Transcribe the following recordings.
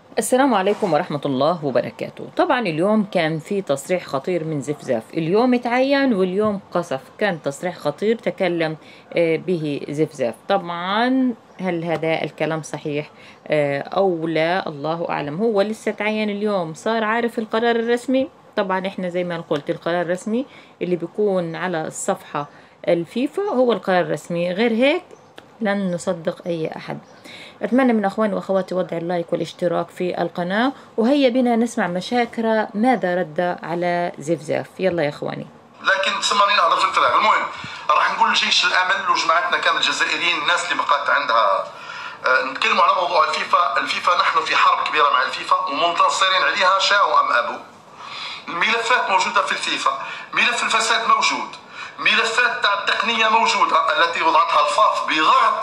السلام عليكم ورحمة الله وبركاته. طبعا اليوم كان في تصريح خطير من زفزاف. اليوم اتعين واليوم قصف. كان تصريح خطير تكلم به زفزاف. طبعا هل هذا الكلام صحيح أو لا؟ الله أعلم. هو لسه تعين اليوم، صار عارف القرار الرسمي. طبعا احنا زي ما قلت القرار الرسمي اللي بيكون على الصفحة الفيفا هو القرار الرسمي، غير هيك لن نصدق أي أحد. أتمنى من أخواني وأخواتي وضع اللايك والاشتراك في القناة، وهيا بنا نسمع مشاكرة ماذا رد على زفزاف. يلا يا أخواني. لكن تسمعني نهضر في الكلام. المهم راح نقول جيش الامل وجماعتنا كان الجزائريين، الناس اللي بقات عندها نتكلموا على موضوع الفيفا نحن في حرب كبيره مع الفيفا ومنتصرين عليها شاءوا ام ابوا. الملفات موجوده في الفيفا، ملف الفساد موجود، ملفات تاع التقنيه موجوده التي وضعتها الفاف بضغط،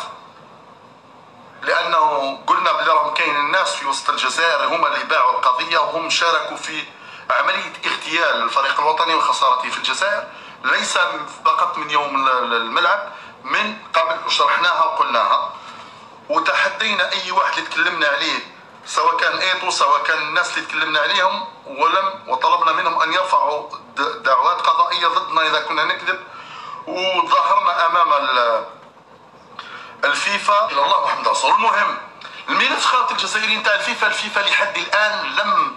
لانه قلنا بلي راهم كاين الناس في وسط الجزائر هما اللي باعوا القضيه وهم شاركوا في عمليه اغتيال الفريق الوطني وخسارته في الجزائر، ليس فقط من يوم الملعب، من قبل وشرحناها وقلناها وتحدينا اي واحد اللي تكلمنا عليه، سواء كان ايتو سواء كان الناس اللي تكلمنا عليهم، وطلبنا منهم ان يرفعوا دعوات قضائيه ضدنا اذا كنا نكذب، وظهرنا امام الفيفا الى الله محمد رسول. المهم الملف خالة الجزائريين تاع الفيفا لحد الان لم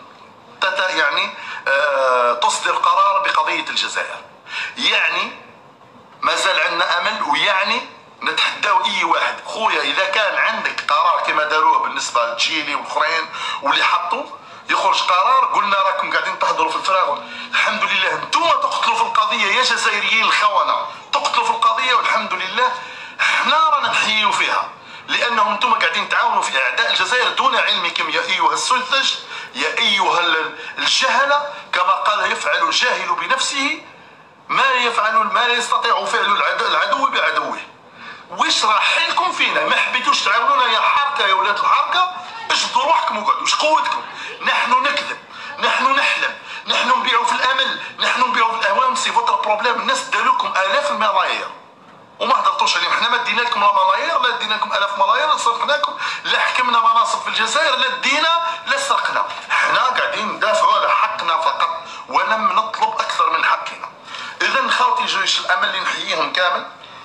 تصدر قرار بقضيه الجزائر، يعني ما زال عندنا امل، ويعني نتحداو اي واحد خويا اذا كان عندك قرار كما داروه بالنسبه لتشيلي والاخرين واللي حطوا يخرج قرار، قلنا راكم قاعدين تهضروا في الفراغ. الحمد لله انتم تقتلوا في القضيه يا جزائريين الخونه، تقتلوا في القضيه والحمد لله احنا رانا نحييو فيها، لانهم انتم قاعدين تعاونوا في اعداء الجزائر دون علمكم يا ايها السذج، يا ايها الجهله، كما قال يفعل الجاهل بنفسه ما لا يستطيع فعل العدو بعدوه. واش راح حيلكم فينا؟ ما حبيتوش تعاونونا يا حركه يا ولاد الحركه، اجبدوا روحكم وقعدوا. واش قوتكم؟ نحن نكذب، نحن نحلم، نحن نبيعوا في الامل، نحن نبيعوا في الاهوام. سي فوتر بروبليم. الناس دالوكم الاف الملايير وما هضرتوش عليهم. حنا ما دينا لكم لا ملايير، لا دينا لكم الاف ملايير، لا سرقناكم، لا حكمنا مناصب في الجزائر، لا دينا لا سرقنا. حنا قاعدين ندافعوا على حقنا فقط ولم نطلب اكثر من حقنا. اذا خاوتي جيش الامل اللي نحييهم كامل،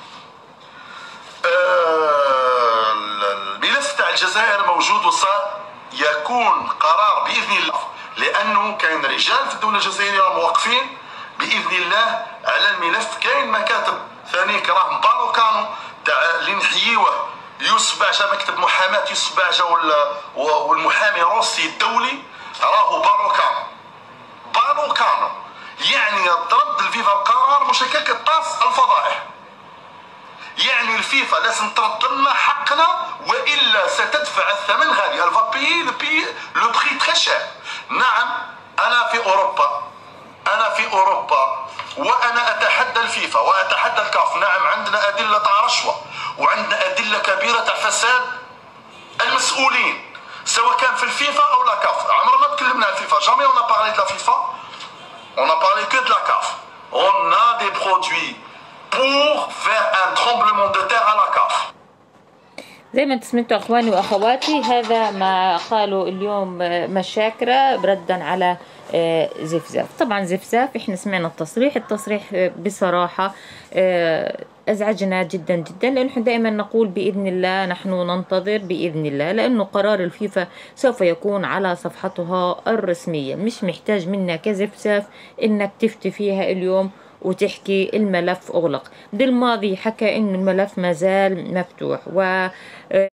الملف تاع الجزائر موجود وصار يكون قرار باذن الله، لانه كاين رجال في الدوله الجزائريه راهم واقفين باذن الله على الملف. كاين مكاتب ثاني راهم باروكانو تاع اللي نحييوه، يوسف بعجه، مكتب محاماه يوسف بعجه والمحامي روسي الدولي راهو باروكانو يعني ترد الفيفا القرار مش هكاك الطاس الفضائح. يعني الفيفا لازم ترد لنا حقنا والا ستدفع الثمن غالي. الفابي لو بري تري شير. نعم انا في اوروبا وانا اتحدى الفيفا واتحدى الكاف. نعم عندنا ادله تاع رشوه وعندنا ادله كبيره تاع فساد المسؤولين سواء كان في الفيفا او لا كاف. عمرنا ما تكلمنا على الفيفا، جامي اون بارلي دو لا فيفا، on a parlé que de la CAF. On a des produits pour faire un tremblement de terre à la CAF. زي ما انت سمعتوا اخواني واخواتي، هذا ما قالوا اليوم مشاكرة ردا على زفزاف. طبعا زفزاف احنا سمعنا التصريح بصراحة ازعجنا جدا جدا، لانه احنا دائما نقول باذن الله، نحن ننتظر باذن الله، لانه قرار الفيفا سوف يكون على صفحتها الرسمية. مش محتاج منك كزفزاف انك تفتي فيها اليوم وتحكي الملف أغلق. بالماضي حكى إنه الملف ما زال مفتوح، و